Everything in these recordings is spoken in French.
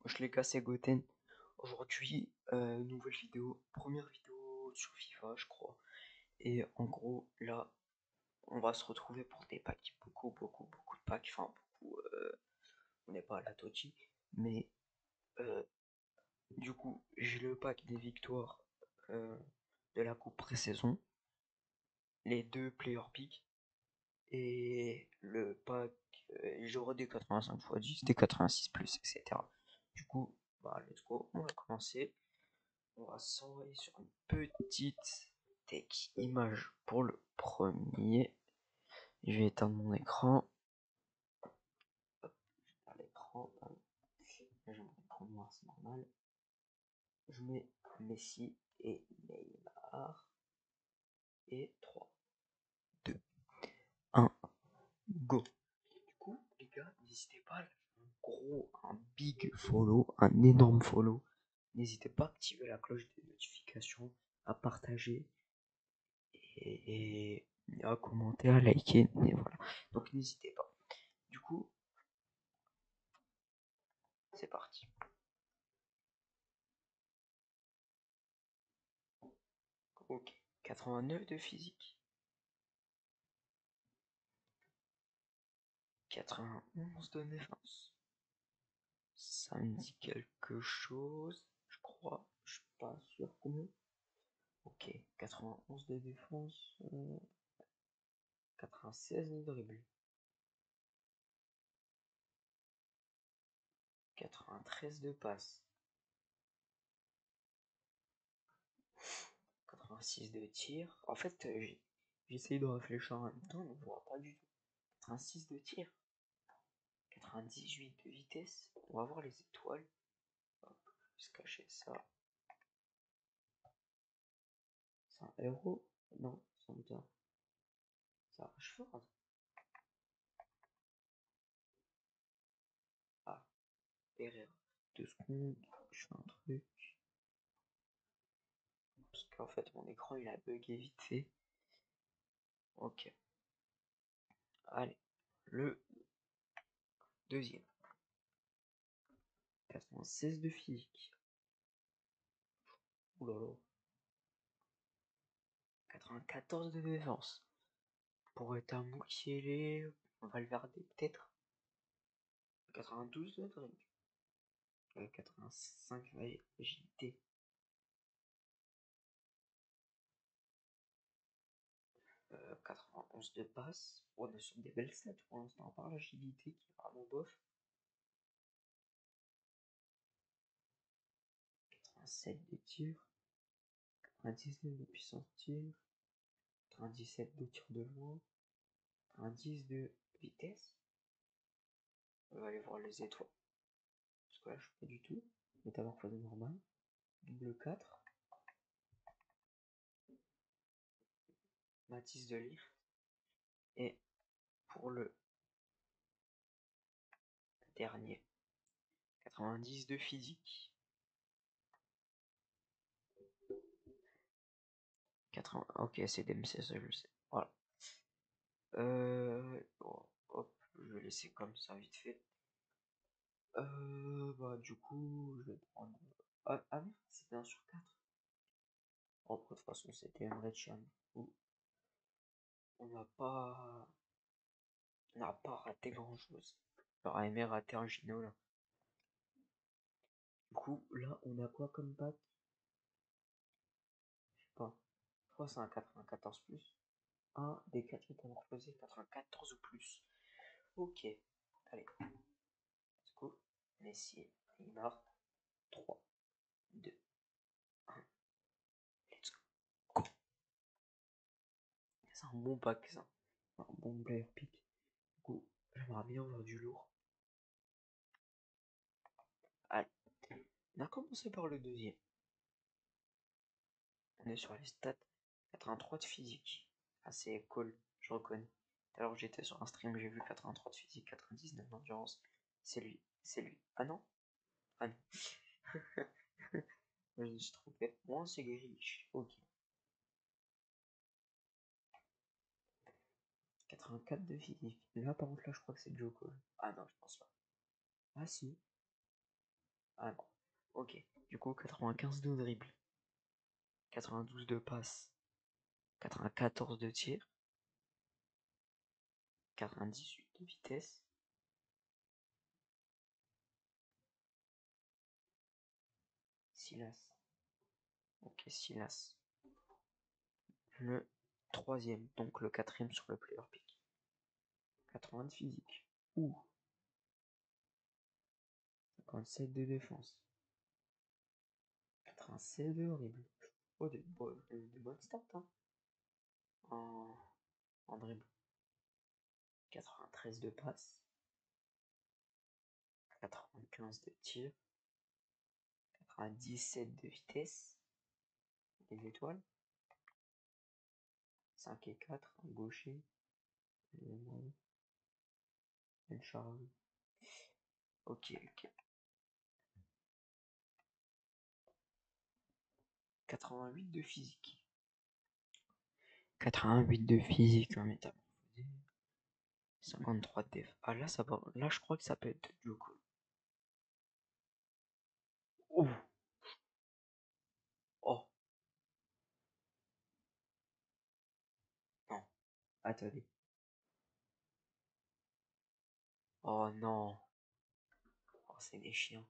Je l'ai cassé Goten. Aujourd'hui, nouvelle vidéo, première vidéo sur FIFA, je crois. Et en gros, là, on va se retrouver pour des packs. Beaucoup de packs. Enfin, beaucoup. On n'est pas à la Toji. Mais euh, du coup, j'ai le pack des victoires euh, de la coupe pré-saison. Les deux player picks. Et le pack, j'aurai des 85 x 10, des 86 plus, etc. Du coup, bah, let's go. On va commencer. On va s'envoyer sur une petite tech image pour le premier. Je vais éteindre mon écran. Hop, l'écran. J'ai mon écran noir, c'est normal. Je mets Messi et Neymar. Et 3, 2, 1, go. Du coup, les gars, n'hésitez pas à un big follow, un énorme follow. N'hésitez pas à activer la cloche des notifications, à partager et à commenter, à liker, et voilà. Donc n'hésitez pas. Du coup, c'est parti. Ok, 89 de physique, 91 de défense. Ça me dit quelque chose, je crois, je suis pas sûr combien. Ok, 91 de défense, 96 de dribble, 93 de passe, 86 de tir. En fait, j'essaye de réfléchir en même temps, mais je vois pas du tout. 86 de tir, 98 de vitesse. On va voir les étoiles. Hop, je vais cacher ça. C'est un héros? Non, c'est un bien. Ça arrache fort. Ah, erreur. 2 secondes, je fais un truc. Parce qu'en fait, mon écran il a bugué vite fait. Ok. Allez, le deuxième. 96 de physique. Oulala. 94 de défense. Pour être un Mukiele, Valverde peut-être. 92 de drink. 85 agilité. 91 de passe. On est sur des belles stats pour l'instant, par l'agilité qui est vraiment bof. 87 de tir. 99 de puissance tir. 97 de tir de loin. 90 de vitesse. On va aller voir les étoiles. Parce que là, je sais pas du tout. Métamorphose normale. Double 4. Matisse de livre. Et pour le dernier, 90 de physique. 80. Ok, c'est DMC, ça je le sais. Voilà. Bon, hop, je vais laisser comme ça vite fait. Bah, du coup, je vais prendre. Ah merde, c'était 1 sur 4. Oh, de toute façon, c'était Emre Can. On n'a pas. On n'a pas raté grand chose. J'aurais aimé rater un Gino là. Du coup, là, on a quoi comme pack? Je sais pas. Je crois que c'est un 94 plus. Un des 4 métamorphosés 94 ou plus. Ok. Allez. Let's go. Messi, Neymar. 3, 2, 1. Let's go. C'est un bon pack ça. Un bon player pick. Du coup, j'aimerais bien avoir du lourd. Allez. On a commencé par le deuxième. On est sur les stats. 83 de physique. Assez cool, je reconnais. Alors j'étais sur un stream, j'ai vu 83 de physique, 99 d'endurance. C'est lui, c'est lui. Ah non? Ah non. Je me suis trompé. Moi c'est Grealish. Ok. 84 de physique. Là par contre là je crois que c'est Joe Cole. Ah non, je pense pas. Ah si. Ah non. Ok. Du coup, 95 de dribble. 92 de passe. 94 de tir. 98 de vitesse. Silas. Ok, Silas. Le troisième, donc le quatrième sur le player pick. 80 de physique. Ouh. 57 de défense. 87 de dribble. Oh, des bonnes stats, hein. En dribble. 93 de passe. 95 de tir. 97 de vitesse. Les étoiles. 5 et 4, gaucher. El Shaarawy. Ok, ok. 88 de physique. 88 de physique en métamorphosé. 53 de def. Ah là, ça va. Là, je crois que ça peut être du coup. Oh. Oh. Non. Attendez. Oh non. Oh, c'est des chiens.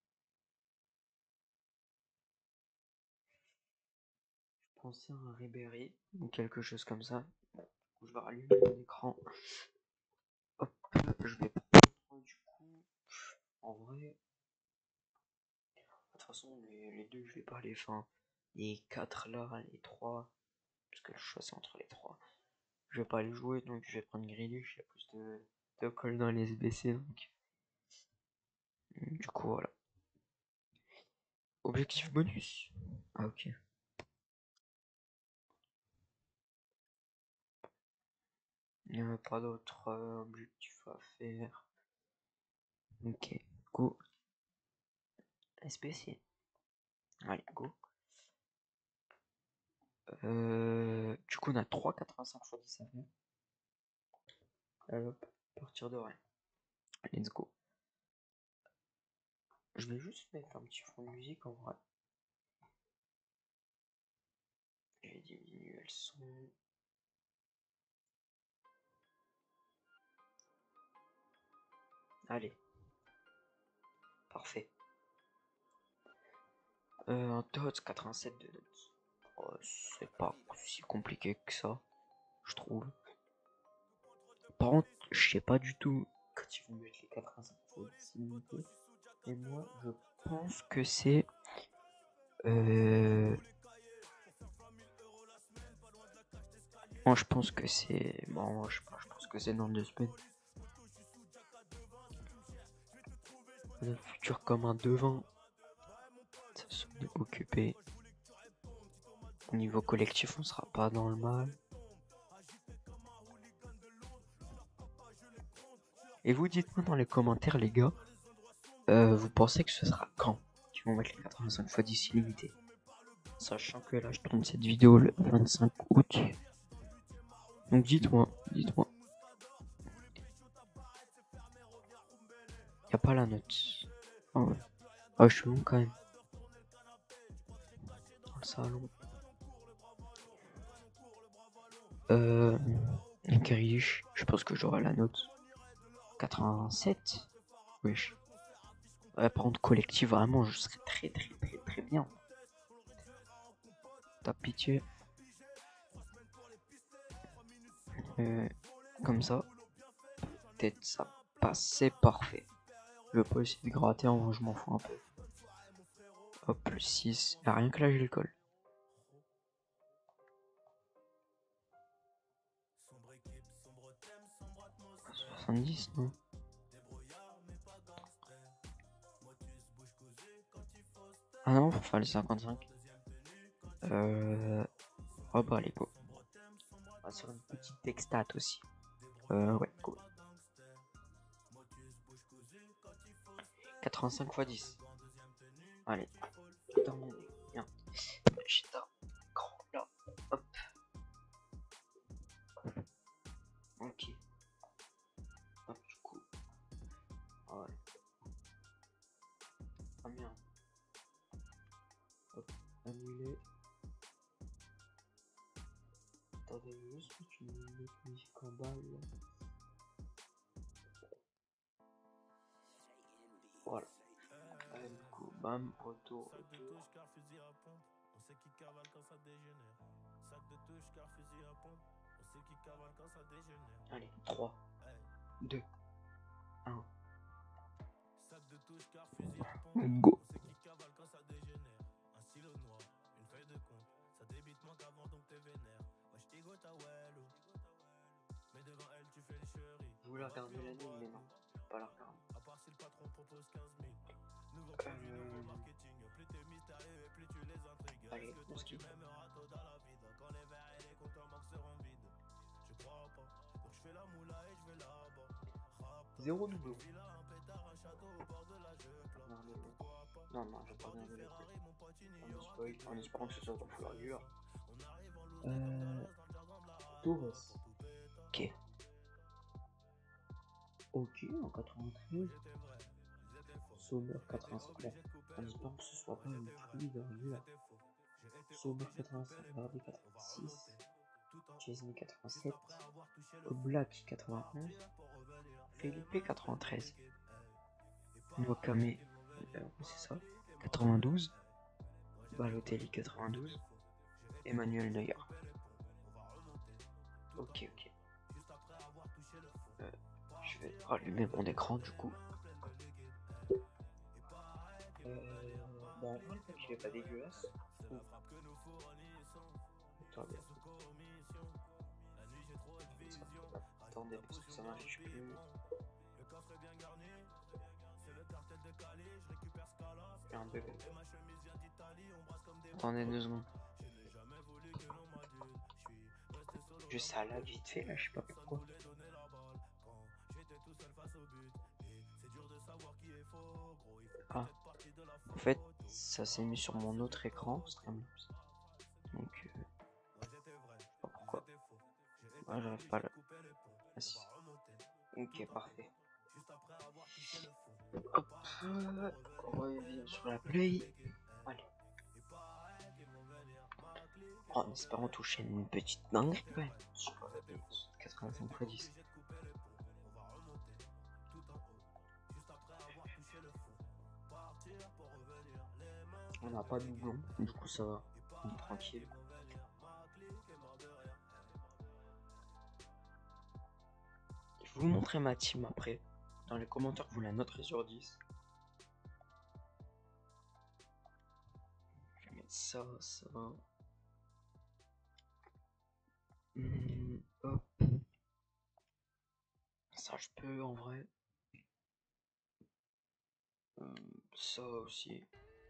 Je pensais à un Ribéry ou quelque chose comme ça. Bon, je vais rallumer mon écran. Hop, je vais prendre du coup. En vrai, de toute façon, les deux, je vais pas les fins. Les 4 là, les 3. Parce que le choix c'est entre les 3. Je vais pas les jouer, donc je vais prendre Grealish. Il y a plus de colle dans les SBC. Donc. Du coup, voilà. Objectif bonus. Ah, ok. Il n'y a pas d'autres objectifs à faire. Ok, go. SBC. Allez, go. Du coup, on a 3,85 x 10 à faire. Hop, partir de rien. Let's go. Je vais juste mettre un petit fond de musique en vrai. Je vais diminuer le son. Allez. Parfait. Un TOTS 87 de notes. Oh, c'est pas si compliqué que ça, je trouve. Par contre, je sais pas du tout quand ils vont mettre les 85 possibilités. Et moi, je pense que c'est. Moi, je pense que c'est. Bon, je sais pas, je pense que c'est dans 2 semaines. Le futur comme un devin. Ça se occupé. Au niveau collectif, on sera pas dans le mal. Et vous dites-moi dans les commentaires, les gars, vous pensez que ce sera quand qu'ils vont mettre les 85 x 10 illimité? Sachant que là, je tourne cette vidéo le 25 août. Donc dites-moi. Y a pas la note. Oh, ouais. Oh, je suis long quand même. Dans le salon. Grealish, je pense que j'aurai la note. 87. Wesh. Ouais, par contre, collectif, vraiment, je serais très bien. T'as pitié. Comme ça. Peut-être ça passe, c'est parfait. Je vais pas essayer de gratter, en vrai, je m'en fous un peu. Hop, plus 6. Y'a rien que là, j'ai le colle. 70, non? Ah non, faut faire les 55. Oh bah, allez, go. On va sur une petite textat aussi. Ouais, go. 85 x 10. Allez. Dans mon nez. Bien. J'ai un grand là. Hop. Ok. Hop, du coup. Ouais. sera bien. Hop, annuler. Attendez, juste une musique en bas là. Voilà. Du coup, bam, retour. Sac de touche car fusil à pompe, on sait qui cavale quand ça dégénère. Sac de touche car fusil à pompe, on sait qui cavale quand ça dégénère. Allez, 3, 2, 1. Sac de touche car fusil à pompe, Go. on sait qui cavale quand ça dégénère. Un stylo noir, une feuille de compte, ça débite moins qu'avant donc t'es vénère. Wesh Igo ta wello, mais devant elle tu fais le chéri. Je voulais regarder l'anime mais non, pas la regarder. À part si le patron propose 15 000. Nouveau produit, nouveau marketing. Plus t'es mystérieux et plus tu les intrigues. Allez, Est-ce que toi tu m'aimeras tôt dans la vide? Quand les verres et les comptes en banque seront vides. Je crois pas. Donc je fais la moula et je vais là-bas. 0 doublon. Villa, un pétard, un château au bord de la Jeupla. Pourquoi pas? Non, je vais pas regarder le truc. On spoil, en espérant que ce soit dans Full Reviewer. Torres. Ok. Ok, en 93. Sommer 87. Bon, en espérant que ce soit pas une pluie de Reviewer. Sommer 87, Barbie 86. Jason 87. Black 91. Felipe 93. Wakame, c'est ça, 92. Balotelli 92. Emmanuel Neuer. Ok. Je vais rallumer mon écran du coup. Bon, en vrai, le pack il est pas dégueulasse. Attendez. Attendez, parce que ça m'affiche plus. Il y a un bug. Attendez 2 secondes. Juste ça là, vite fait, là, je sais pas pourquoi. Ah, en fait, ça s'est mis sur mon autre écran, Streamlabs. Donc, je sais pas pourquoi. Ouais, j'arrive pas là. Ah si. Ok, parfait. Hop, on revient sur la play. Allez. Oh, en espérant toucher une petite dinguerie quand même. Sur 85/10. On n'a pas de doublon, du coup ça va. On est tranquille. Je vais vous montrer ma team après. Dans les commentaires, vous la noterez sur 10. Je vais mettre ça. Hop. Ça, je peux en vrai. Ça aussi.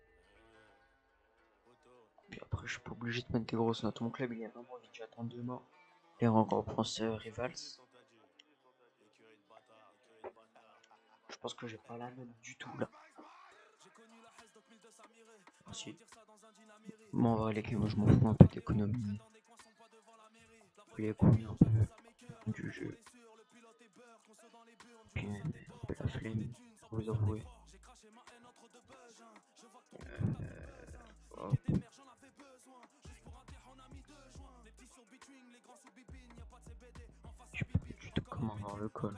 Puis après, je suis pas obligé de mettre des grosses notes. Mon club, il est vraiment vite. J'attends 2 morts. Les récompenses Rivals. Je pense que j'ai pas la note du tout là. Ensuite. Bon, on va aller, moi je m'en fous un peu d'économie. Les couilles un peu du jeu. Puis un peu la flemme, pour vous avouer. Hop. Je sais pas du tout comment avoir le col.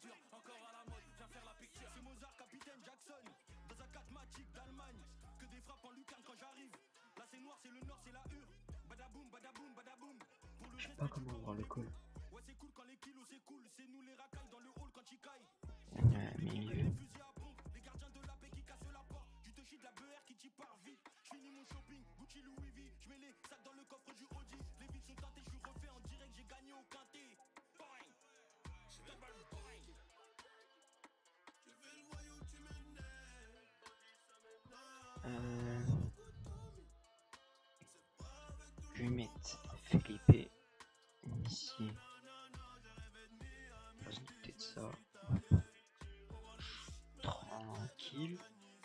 Je sais pas comment avoir le col. Milieu. Je vais mettre Felipe ici. On va se douter de ça. Tranquille.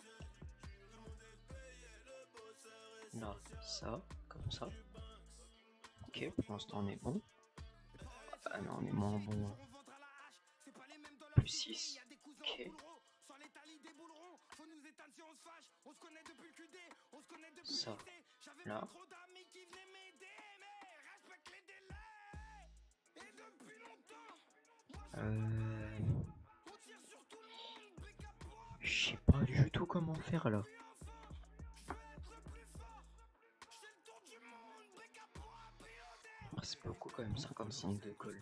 Là, ça, comme ça. Ok, pour l'instant on est bon. Ah non, on est moins bon. Plus 6. Ok. Ça, là. Je sais pas du tout comment faire là. C'est beaucoup quand même 55 de colle.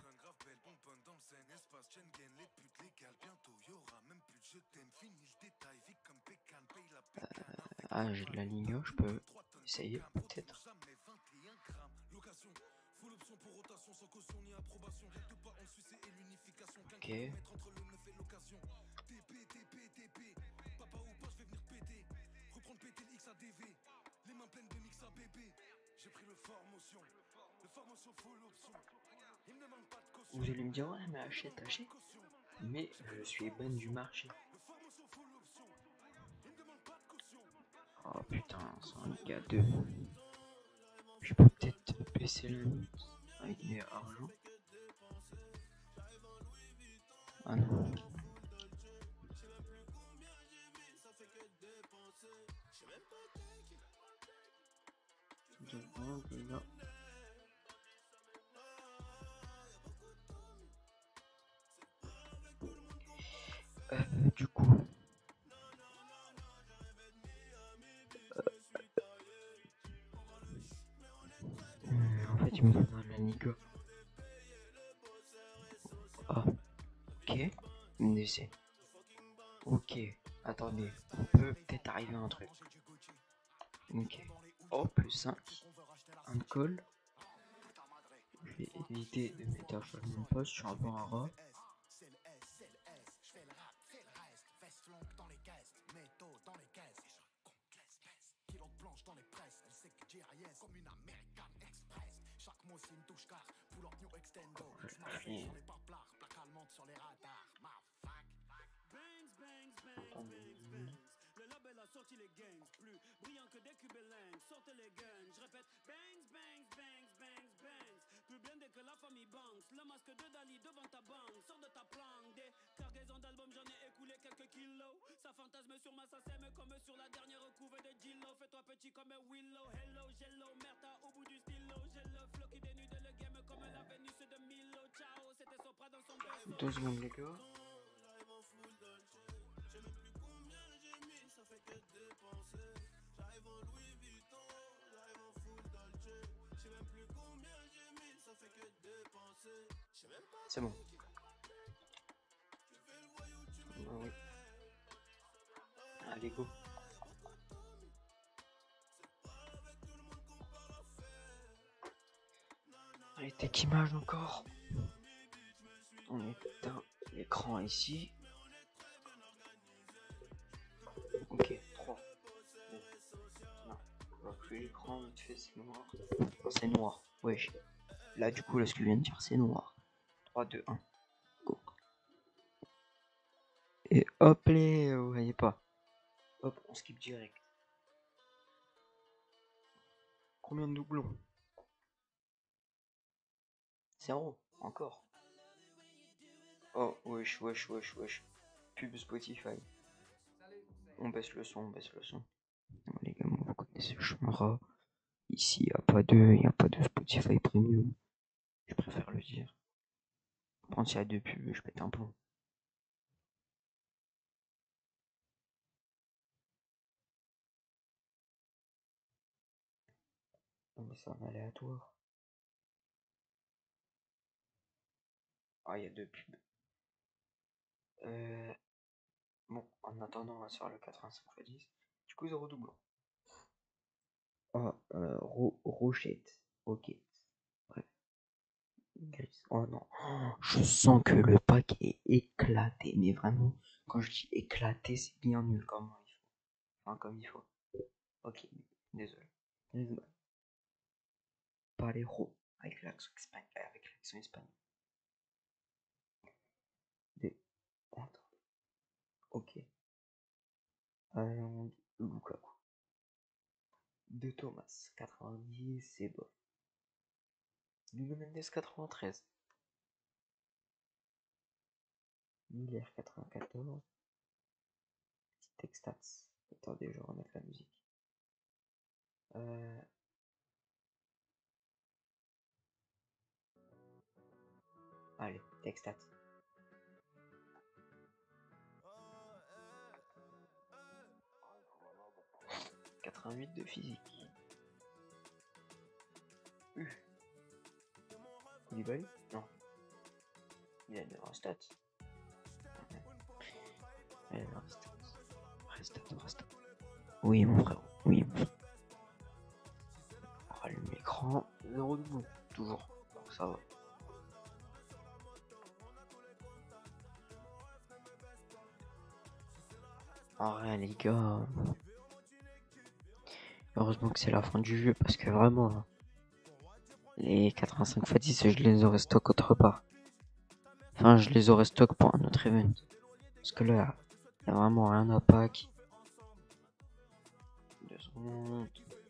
Ah, j'ai de la ligne, je peux essayer peut-être. Ok. Vous allez me dire, ouais, mais achète. Mais je suis ban du marché. Oh putain, c'est un gars 2. Je peux peut-être baisser la note avec mes argent. Ah non. Du coup, en fait, il me faudra de la Nigo. Ah, ok. NDC. Ok, attendez, on peut peut-être arriver à un truc. Ok. Oh, plus 5. Un call. Je vais éviter de mettre un cheval de poste, je suis un peu un rat. Le label a sorti les gangs, plus brillant que des cubelins. Sortez les guns, je répète bangs, bangs, bangs, bangs, bangs. Plus blindé que la famille Banks. Le masque de Dali devant ta banque. Sors de ta planque. Des cargaisons d'albums, j'en ai écoulé quelques kilos. Ça fantasme sur ma sème comme sur la dernière couve de Gillo. Fais-toi petit comme un Willow. Hello, jello, merta au bout du stylo. J'ai le flow qui dénude le game comme la Vénus de Milo. Ciao, c'était Sopra dans son vaisseau. 2 secondes les gars. C'est bon. Oui. Allez, go. Allez, tech image encore. On éteint l'écran ici. Ok, 3. Non, on va plus l'écran, vite fait, c'est noir. C'est noir, wesh. Là, du coup, là, ce que je viens de dire, c'est noir. 3, 2, 1. Go. Et hop, vous voyez pas. Hop, on skip direct. Combien de doublons? 0, encore. Oh, wesh. Pub Spotify. On baisse le son, Non, les gars, moi, vous connaissez, je suis un rat. Ici, il n'y a pas de Spotify Premium. Je préfère le dire. Quand il y a deux pubs, je pète un plomb. Non, mais c'est un aléatoire. Ah, il y a deux pubs. Bon, en attendant, on va se faire le 85x10. Du coup, 0 doublon. Ah, Rochette. Ok. Bref. Gris. Oh non. Oh, je sens que le pack est éclaté. Mais vraiment, quand je dis éclaté, c'est bien nul comme il faut. Enfin, comme il faut. Ok, désolé. Parejo. Avec l'accent espagnol. Attends. Ok. On dit Lukaku. De Thomas, 90, c'est bon. Nuno Mendes, 93. Miller, 94. Textats. Attendez, je vais remettre la musique. Allez, textat. 88 de physique. Koulibaly? Non. Il a des restats. Il a des restats. Oui, mon frère. Oui, mon frère. On rallume l'écran. 0 de bout. Toujours. Donc ça va. En vrai, les gars. Heureusement que c'est la fin du jeu parce que vraiment. Les 85 x 10, je les aurais stock autre part. Enfin, je les aurais stock pour un autre event. Parce que là, il n'y a vraiment rien à pack. 2 secondes.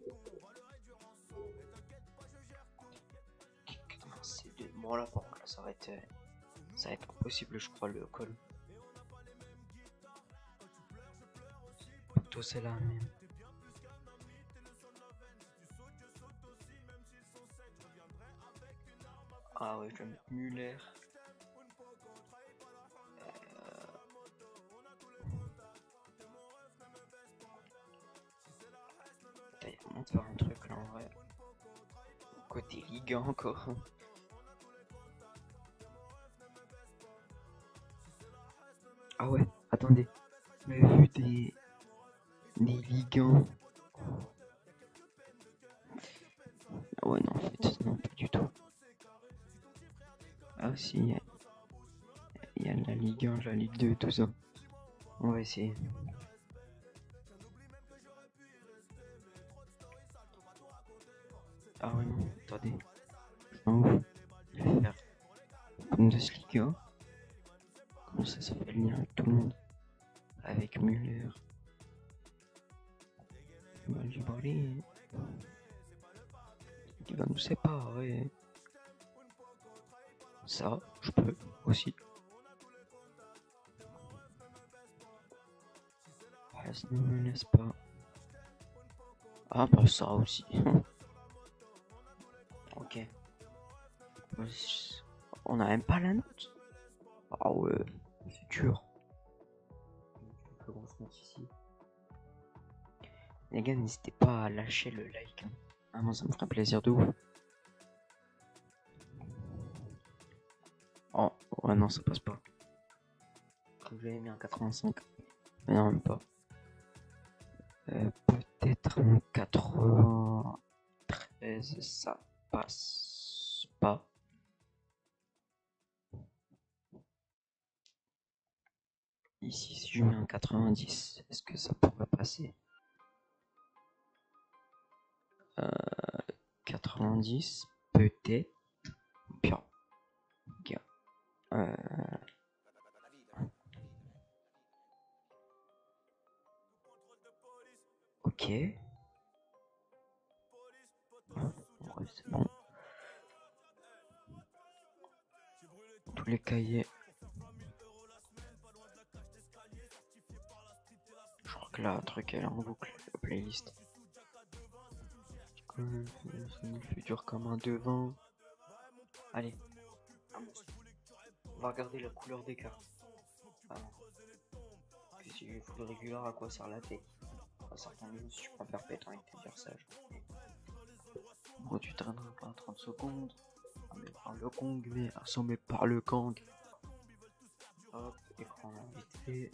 Bon, là, par contre, là, ça va être impossible, je crois, le call. Plutôt c'est là même. Ah ouais, je vais mettre Muller. Il y a vraiment de faire un truc là en vrai. Côté Ligue 1 encore. Ah ouais, attendez. Mais vu des Ligue 1. Ah ouais, non, en fait, non, pas du tout. Ah si, il y a la Ligue 1, la Ligue 2 et tout ça. On va essayer. Ah ouais, non, attendez. Je vais faire Bundesliga. Comment ça s'appelle lien avec tout le monde? Avec Müller. Koulibaly. Qui va nous séparer. Ça, je peux aussi. Ah, ça ne me laisse pas. Ah bah ça aussi. Ok. On a même pas la note. Ah ouais, c'est dur. Une plus grosse note ici. Les gars, n'hésitez pas à lâcher le like. Hein. Ah moi ça me ferait plaisir de ouf. Oh, ouais non ça passe pas. J'avais mis un 85. Mais non même pas. Peut-être un 93, ça passe pas. Ici, si je mets un 90, est-ce que ça pourrait passer? 90, peut-être. Bien. Bien. Ok. Ouais, c'est bon. Tous les cahiers. Je crois que là, un truc elle est en boucle, la playlist. Le futur comme un devant. Allez. On va regarder la couleur des cartes. Ah non. Que si je full régulier, à quoi sert la tech? À certains niveaux, si je préfère péter avec tes dire sage. Bon, tu traîneras pas 30 secondes. Mais par le Kong, mais assommé par le Kang. Hop, écran invité.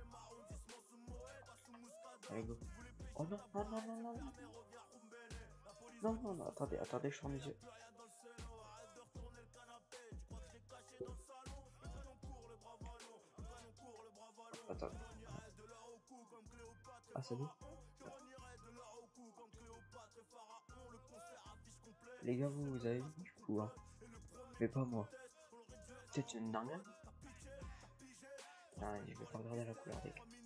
Allez, go. Oh non, non, non, non, non, non. Non, non, non, attendez, je ferme les yeux. Attendez. Ah, c'est bon? Les gars, vous avez vu du coup, hein? Mais pas moi. C'est une dingue. Non, je vais pas regarder la couleur des cartes.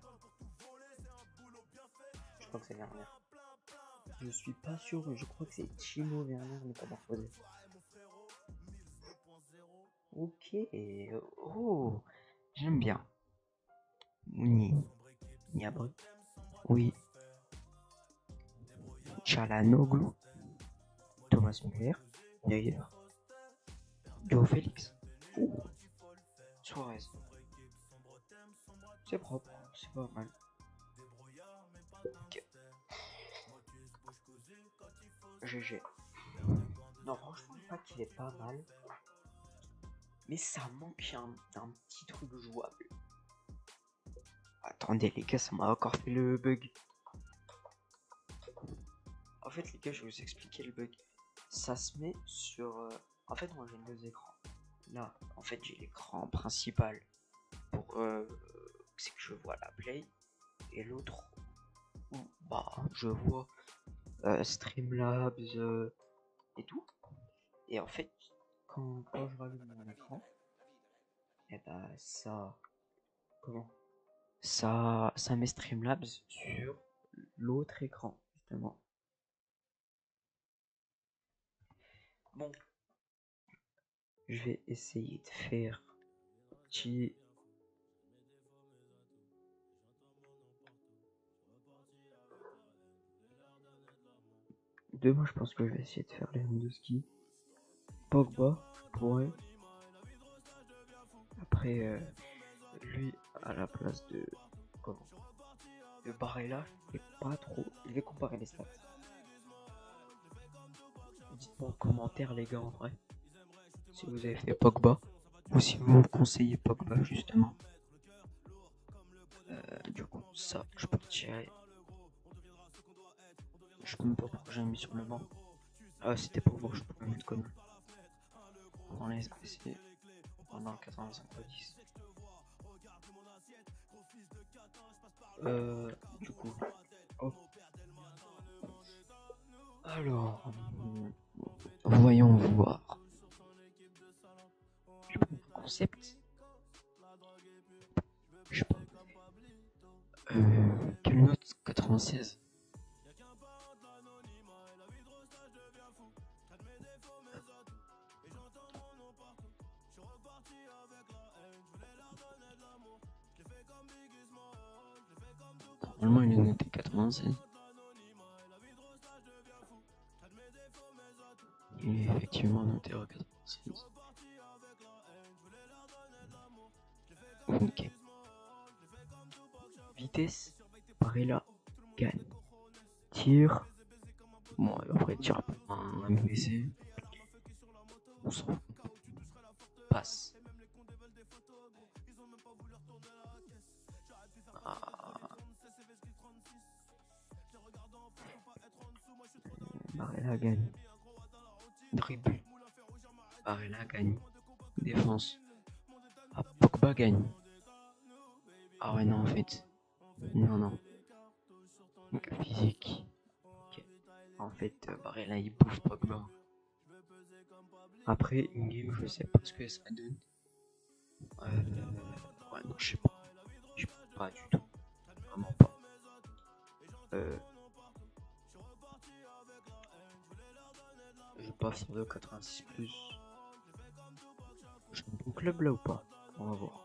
Je crois que c'est Werner. Je suis pas sûr, mais je crois que c'est Timo Werner, mais pas Morphosé. Ok. Oh, j'aime bien. Niabre. Oui, Çalhanoğlu, Thomas Müller, Neuer, Joao Félix, Suarez. C'est propre, c'est pas mal. Ok. GG. Non, franchement, pas qu'il est pas mal. Mais ça manque d'un petit truc jouable. Attendez les gars, ça m'a encore fait le bug. En fait les gars, je vais vous expliquer le bug. Ça se met sur... En fait moi j'ai deux écrans. Là, en fait j'ai l'écran principal pour c'est que je vois la play. Et l'autre où bah je vois Streamlabs et tout. Et en fait, quand je rallume mon écran, et bah ça... Comment ça met Streamlabs sur l'autre écran, justement. Bon, je vais essayer de faire petit... Demain, je pense que je vais essayer de faire Lewandowski. Pogba, ouais. Après, lui, à la place de... Comment de Barella, je vais pas trop... Je vais comparer les stats. Dites-moi en commentaire, les gars, en vrai. Si vous avez fait Pogba. Ou si vous me conseillez Pogba, justement. Du coup, ça, je peux le tirer. Je sais même pas pourquoi j'ai mis sur le banc. Ah, c'était pour voir, je peux le mettre comme dans les SPC pendant 85/10. Du coup, oh. Alors, voyons voir. Concept. Je sais pas. Quelle note? 96. Normalement, il est noté 96. Il est effectivement noté à 96. Ok. Vitesse, Barella gagne. Tir. Bon, après, tir un MVC. On s'en fout. Passe. Ah. Barella gagne. Dribble. Barella gagne. Défense. Ah, Pogba gagne. Ah ouais, non, en fait. Non. Donc, physique. Okay. En fait, Barella, il bouffe Pogba. Après, une game, je sais pas ce que ça donne. Ouais, non, je sais pas. Je sais pas du tout. Vraiment pas. Je vais pas faire de 86+. J'ai un bon club là ou pas? On va voir.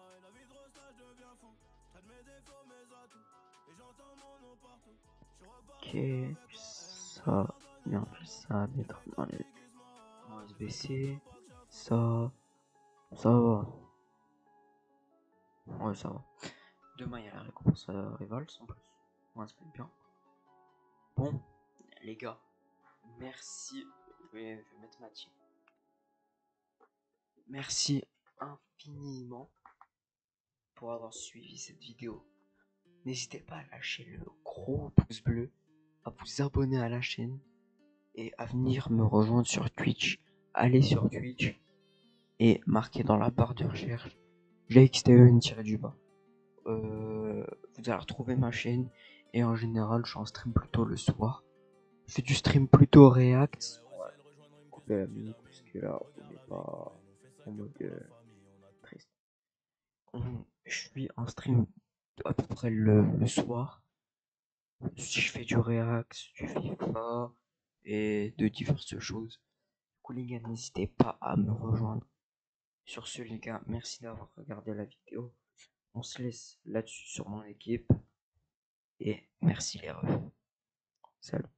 Ok, ça, bien plus ça à mettre dans les en SBC. Ça va. Ouais, ça va. Demain, il y a la récompense Rivals en plus. Ouais, ça peut être bien. Bon, les gars, merci. Je vais mettre ma team. Merci infiniment pour avoir suivi cette vidéo. N'hésitez pas à lâcher le gros pouce bleu, à vous abonner à la chaîne et à venir me rejoindre sur Twitch. Allez sur Twitch et marquez dans la barre de recherche JXTEN-du-bas. Vous allez retrouver ma chaîne et en général je suis en stream plutôt le soir. Je fais du stream plutôt React. Ouais. Coupez la musique parce que là on n'est pas en mode triste. Je suis en stream à peu près le soir. Je fais du React, du FIFA et de diverses choses. Du coup les gars, n'hésitez pas à me rejoindre. Sur ce les gars, merci d'avoir regardé la vidéo. On se laisse là-dessus sur mon équipe. Et merci les refs. Salut.